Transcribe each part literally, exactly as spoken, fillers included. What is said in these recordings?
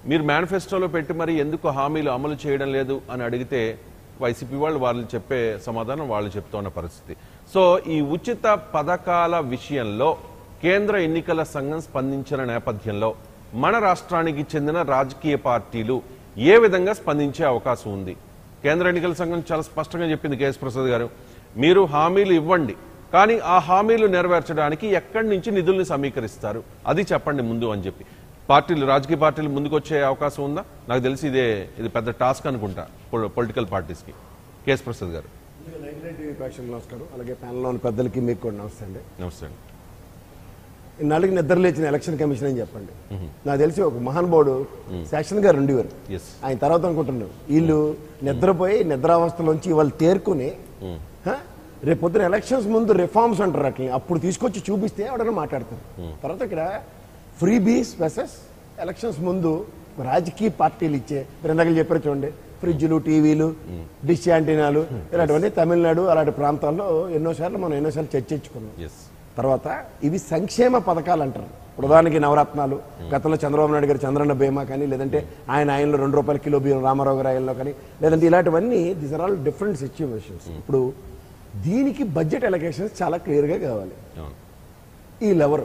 మీరు మేనిఫెస్టోలో పెట్టి మరి ఎందుకు హామీలు అమలు చేయడం లేదు అని అడిగితే వైసీపీ వాళ్ళు వాళ్ళు చెప్పే సమాధానం వాళ్ళు చెప్తున్న పరిస్థితి. సో ఈ ఉచిత పథకాల విషయంలో కేంద్ర ఎన్నికల సంఘం స్పందించిన నేపథ్యంలో మన రాష్ట్రానికి చెందిన రాజకీయ పార్టీలు ఏ విధంగా స్పందించే అవకాశం ఉంది? కేంద్ర ఎన్నికల సంఘం చాలా స్పష్టంగా చెప్పింది కేఎస్ ప్రసాద్ గారు, మీరు హామీలు ఇవ్వండి, కానీ ఆ హామీలు నెరవేర్చడానికి ఎక్కడి నుంచి నిధుల్ని సమీకరిస్తారు అది చెప్పండి ముందు అని చెప్పి. పార్టీలు రాజకీయ పార్టీలు ముందుకు వచ్చే అవకాశం ఉందా? నాకు తెలిసి ఇదే ఇది పెద్ద టాస్క్ అనుకుంటా పొలిటికల్ పార్టీస్కి. కేఎస్ ప్రసాద్ గారు. నమస్కారం. అలాగే ప్యానెల్లోని పెద్దలకి మీకు కూడా నమస్తే అండి. నమస్తే అండి. ఇన్నాళ్ళకి నిద్ర లేచిన ఎలక్షన్ కమిషన్ అని చెప్పండి. నాకు తెలిసి ఒక మహానుభావుడు శాసన్ గారు ఉండేవారు. ఆయన తర్వాత అనుకుంటున్నారు వీళ్ళు నిద్రపోయి నిద్రావస్థలోంచి వాళ్ళు తేరుకుని రేపు పొద్దున ఎలక్షన్స్ ముందు రిఫార్మ్స్ అంటారు అట్లా, అప్పుడు తీసుకొచ్చి చూపిస్తే ఎవడన్నా మాట్లాడతారు. తర్వాత ఇక్కడ ఫ్రీ బీస్ వెసెస్ ఎలక్షన్స్ ముందు రాజకీయ పార్టీలు ఇచ్చే ఇందాక చెప్పారు చూడండి, ఫ్రిడ్జ్లు, టీవీలు, డిష్ యాంటీనాలు ఇలాంటివన్నీ తమిళనాడు అలాంటి ప్రాంతాల్లో ఎన్నోసార్లు మనం ఎన్నోసార్లు చర్చించుకున్నాం. తర్వాత ఇవి సంక్షేమ పథకాలు అంటారు. ఉదాహరణకి నవరత్నాలు, గతంలో చంద్రబాబు నాయుడు గారు చంద్రన్న బీమా కానీ, లేదంటే ఆయన ఆయనలో రెండు రూపాయల కిలో బియ్యం రామారావు గారు ఆయనలో కానీ, లేదంటే ఇలాంటివన్నీ these are all different situations. ఇప్పుడు దీనికి బడ్జెట్ ఎలకేషన్స్ చాలా క్లియర్గా కావాలి. వీళ్ళెవరు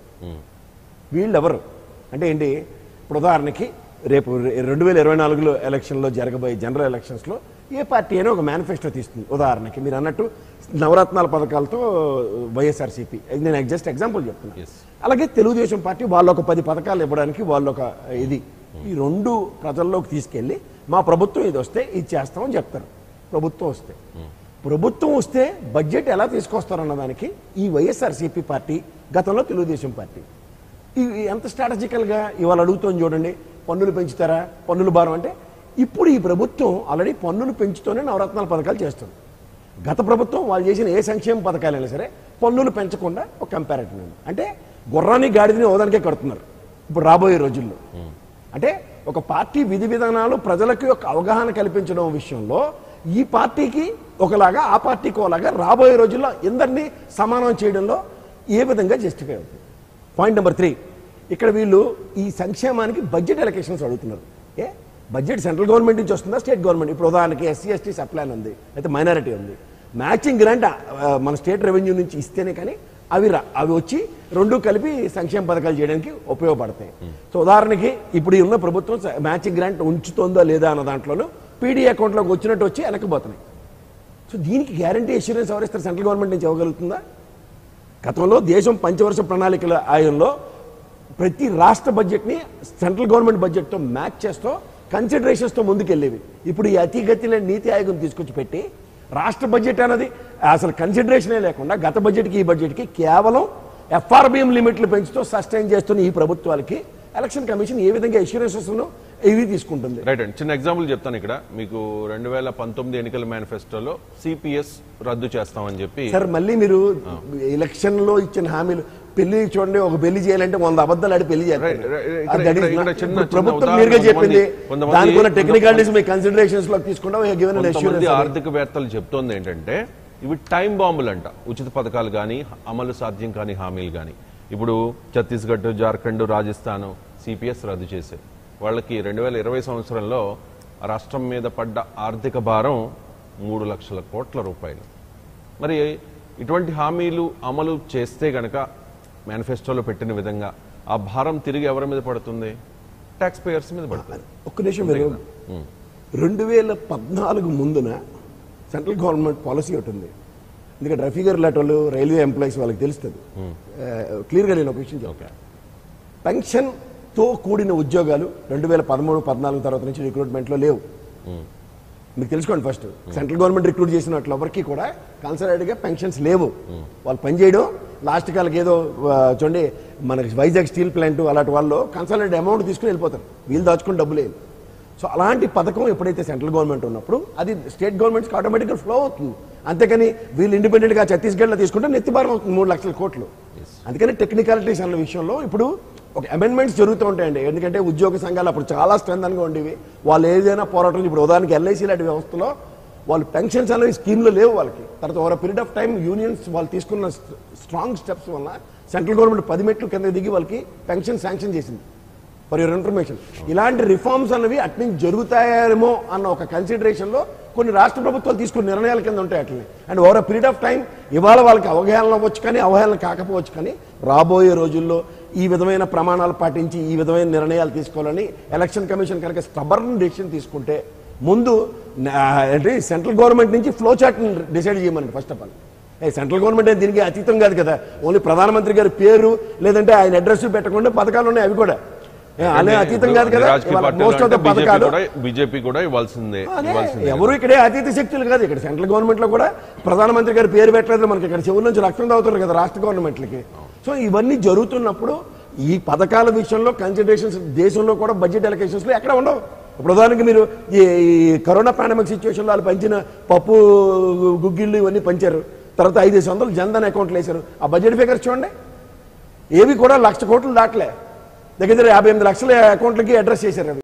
వీళ్ళెవరు అంటే ఏంటి? ఇప్పుడు ఉదాహరణకి రేపు రెండు వేల ఇరవై నాలుగులో ఎలక్షన్లో జరగబోయే జనరల్ ఎలక్షన్స్లో ఏ పార్టీ అయినా ఒక మేనిఫెస్టో తీస్తుంది. ఉదాహరణకి మీరు అన్నట్టు నవరత్నాల పథకాలతో వైఎస్ఆర్సీపీ, నేను జస్ట్ ఎగ్జాంపుల్ చెప్తున్నాను. అలాగే తెలుగుదేశం పార్టీ వాళ్ళు ఒక పది పథకాలు ఇవ్వడానికి వాళ్ళు ఒక ఇది ఈ రెండు ప్రజల్లోకి తీసుకెళ్ళి మా ప్రభుత్వం ఇది వస్తే ఇది చేస్తామని చెప్తారు. ప్రభుత్వం వస్తే ప్రభుత్వం వస్తే బడ్జెట్ ఎలా తీసుకొస్తారన్న దానికి ఈ వైఎస్ఆర్సీపీ పార్టీ, గతంలో తెలుగుదేశం పార్టీ ఇవి ఎంత స్ట్రాటజికల్గా ఇవాళ అడుగుతుంది చూడండి. పన్నులు పెంచుతారా, పన్నుల భారం అంటే ఇప్పుడు ఈ ప్రభుత్వం ఆల్రెడీ పన్నులు పెంచుతూనే నవరత్నాల పథకాలు చేస్తుంది. గత ప్రభుత్వం వాళ్ళు చేసిన ఏ సంక్షేమ పథకాలైనా సరే పన్నులు పెంచకుండా ఒక కంపారిటివ్ ఉంది. అంటే గుర్రాన్ని గాడిదని ఓదానికే కడుతున్నారు ఇప్పుడు రాబోయే రోజుల్లో. అంటే ఒక పార్టీ విధి విధానాలు ప్రజలకు ఒక అవగాహన కల్పించడం విషయంలో ఈ పార్టీకి ఒకలాగా ఆ పార్టీకి ఒకలాగా రాబోయే రోజుల్లో అందరినీ సమానం చేయడంలో ఏ విధంగా జస్టిఫై అవుతుంది. పాయింట్ నెంబర్ త్రీ, ఇక్కడ వీళ్ళు ఈ సంక్షేమానికి బడ్జెట్ ఎలకేషన్స్ అడుగుతున్నారు. ఏ బడ్జెట్ సెంట్రల్ గవర్నమెంట్ నుంచి వస్తుందా, స్టేట్ గవర్నమెంట్? ఇప్పుడు ఉదాహరణకి ఎస్సీ ఎస్టీ సప్లాన్ ఉంది, అయితే మైనారిటీ ఉంది. మ్యాచింగ్ గ్రాంట్ మన స్టేట్ రెవెన్యూ నుంచి ఇస్తేనే కానీ అవి రా అవి వచ్చి రెండు కలిపి సంక్షేమ పథకాలు చేయడానికి ఉపయోగపడతాయి. సో ఉదాహరణకి ఇప్పుడు ఉన్న ప్రభుత్వం మ్యాచింగ్ గ్రాంట్ ఉంచుతుందో లేదా అన్న దాంట్లోనూ పీడీ అకౌంట్లోకి వచ్చినట్టు వచ్చి వెనక్కిపోతున్నాయి. సో దీనికి గ్యారంటీ అష్యూరెన్స్ ఎవరిస్తారు? సెంట్రల్ గవర్నమెంట్ నుంచి ఇవ్వగలుగుతుందా? గతంలో దేశం పంచవర్ష ప్రణాళికల ఆయనలో ప్రతి రాష్ట్ర బడ్జెట్ని సెంట్రల్ గవర్నమెంట్ బడ్జెట్తో మ్యాచ్ చేస్తూ కన్సిడరేషన్స్తో ముందుకెళ్ళేవి. ఇప్పుడు ఈ అతిగతిలో నీతి ఆయోగం తీసుకొచ్చి పెట్టి రాష్ట్ర బడ్జెట్ అనేది అసలు కన్సిడరేషనే లేకుండా గత బడ్జెట్కి ఈ బడ్జెట్కి కేవలం ఎఫ్ఆర్బిఎం లిమిట్లు పెంచుతూ సస్టైన్ చేస్తున్న ఈ ప్రభుత్వాలకి ఎలక్షన్ కమిషన్ ఏ విధంగా అష్యూరెన్సెస్ ఇవి తీసుకుంటుంది? రైట్ అండి. చిన్న ఎగ్జాంపుల్ చెప్తాను. ఇక్కడ మీకు రెండు వేల పంతొమ్మిది ఎన్నికల మేనిఫెస్టోలో సిపిఎస్ రద్దు చేస్తామని చెప్పి సార్ మళ్ళీ మీరు ఎలక్షన్ లో ఇచ్చిన హామీలు పెళ్లి చూడండి, ఒక పెళ్లి చేయాలంటే వంద అబద్ధాలు ఆడి పెళ్లి చేయాలి. ప్రభుత్వం మీరుగా చెప్పింది దానికున్న టెక్నికాలిటీస్ మీ కన్సిడరేషన్స్ లో తీసుకుంటాం. ఆర్థికవేత్తలు చెప్తోంది ఏంటంటే ఇవి టైం బాంబులు అంట. ఉచిత పథకాలు కానీ అమలు సాధ్యం కాని హామీలు కానీ ఇప్పుడు ఛత్తీస్గఢ్, జార్ఖండ్, రాజస్థాన్ సిపిఎస్ రద్దు చేశారు. వాళ్ళకి రెండు వేల ఇరవై సంవత్సరంలో రాష్ట్రం మీద పడ్డ ఆర్థిక భారం మూడు లక్షల కోట్ల రూపాయలు. మరి ఇటువంటి హామీలు అమలు చేస్తే గనక మేనిఫెస్టోలో పెట్టిన విధంగా ఆ భారం తిరిగి ఎవరి మీద పడుతుంది? ట్యాక్స్ పేయర్స్ మీద పడుతుంది. ఒక్క నిమిషం, రెండు వేల పద్నాలుగు ముందున సెంట్రల్ గవర్నమెంట్ పాలసీ ఒకటి ఉంది. ఎందుకంటే రఫీ గారు లాంటి వాళ్ళు రైల్వే ఎంప్లాయీస్ వాళ్ళకి తెలుస్తుంది క్లియర్గా. నేను ఒక విషయం చెప్తాను. పెన్షన్తో కూడిన ఉద్యోగాలు రెండు వేల పదమూడు పద్నాలుగు తర్వాత నుంచి రిక్రూట్మెంట్లో లేవు. మీకు తెలుసుకోండి. ఫస్ట్ సెంట్రల్ గవర్నమెంట్ రిక్రూట్ చేసినట్లు ఎవరికి కూడా కన్సల్టెంట్గా పెన్షన్స్ లేవు. వాళ్ళు పనిచేయడం లాస్ట్ కాలకి ఏదో చూడండి మనకి వైజాగ్ స్టీల్ ప్లాంట్ అలాంటి వాళ్ళు కన్సల్టెంట్ అమౌంట్ తీసుకుని వెళ్ళిపోతారు, వీళ్ళు దాచుకుని డబ్బు లేదు. సో అలాంటి పథకం ఎప్పుడైతే సెంట్రల్ గవర్నమెంట్ ఉన్నప్పుడు అది స్టేట్ గవర్నమెంట్స్కి ఆటోమేటిక్గా ఫ్లో అవుతుంది. అంతేకాని వీళ్ళు ఇండిపెండెంట్గా ఛత్తీస్గఢ్లో తీసుకుంటే నెత్తిభారం అవుతుంది మూడు లక్షల కోట్లు. అందుకని టెక్నికాలిటీస్ అన్న విషయంలో ఇప్పుడు ఒక అమెండ్మెంట్స్ జరుగుతూ ఉంటాయండి. ఎందుకంటే ఉద్యోగ సంఘాలు అప్పుడు చాలా స్ట్రెంగ్గా ఉండేవి. వాళ్ళు ఏదైనా పోరాటం, ఇప్పుడు ఉదాహరణకి ఎల్ఐసి లాంటి వ్యవస్థలో వాళ్ళు పెన్షన్స్ అనేవి స్కీమ్లో లేవు వాళ్ళకి. తర్వాత over period of time unions వాళ్ళు తీసుకున్న స్ట్రాంగ్ స్టెప్స్ వల్ల సెంట్రల్ గవర్నమెంట్ పది మెట్లు కింద దిగి వాళ్ళకి పెన్షన్ శాంక్షన్ చేసింది. For your information. ఇలాంటి రిఫార్మ్స్ అన్నవి అట్నుంచి జరుగుతాయేమో అన్న ఒక కన్సిడరేషన్లో కొన్ని రాష్ట్ర ప్రభుత్వాలు తీసుకున్న నిర్ణయాల కింద ఉంటాయి అట్లనే. And over a period of time ఇవాళ వాళ్ళకి అవగాహన అవ్వచ్చు కానీ అవగాహన కాకపోవచ్చు కానీ రాబోయే రోజుల్లో ఈ విధమైన ప్రమాణాలు పాటించి ఈ విధమైన నిర్ణయాలు తీసుకోవాలని ఎలక్షన్ కమిషన్ కనుక స్టబర్న్ డెసిషన్ తీసుకుంటే ముందు అంటే సెంట్రల్ గవర్నమెంట్ నుంచి ఫ్లో చార్ట్ని డిసైడ్ చేయమని ఫస్ట్ ఆఫ్ ఆల్. ఏ సెంట్రల్ గవర్నమెంట్ అయితే దీనికి అతీతం కాదు కదా, ఓన్లీ ప్రధానమంత్రి గారి పేరు లేదంటే ఆయన అడ్రస్ పెట్టకుండా పథకాలు ఉన్నాయి, అవి కూడా అలా అతీతం కాదు కదా. మోస్ట్ ఆఫ్ ద పథకాలు బీజేపీ కూడా ఇవ్వాల్సిందే. ఎవరు ఇక్కడే అతీత శక్తులు కాదు. ఇక్కడ సెంట్రల్ గవర్నమెంట్ లో కూడా ప్రధానమంత్రి గారి పేరు పెట్టలేదు మనకి, ఇక్కడ చెవుల నుంచి రక్తం తాగుతారు కదా రాష్ట్ర గవర్నమెంట్లకి. సో ఇవన్నీ జరుగుతున్నప్పుడు ఈ పథకాల విషయంలో కన్సిడరేషన్స్ దేశంలో కూడా బడ్జెట్ ఎలకేషన్స్ లో ఎక్కడ ఉండవు. ఇప్పుడు ఉదాహరణకి మీరు ఈ కరోనా పాండమిక్ సిచ్యువేషన్లో వాళ్ళు పంచిన పప్పు గుగ్గిళ్ళు ఇవన్నీ పంచారు, తర్వాత ఐదేసి వందలు జన్ధన్ అకౌంట్లు వేశారు. ఆ బడ్జెట్ ఫిగర్స్ చూడండి, ఏవి కూడా లక్ష కోట్లు దాటలే, దగ్గర దగ్గర యాభై ఎనిమిది లక్షల అకౌంట్లకి అడ్రస్ చేశారు అవి.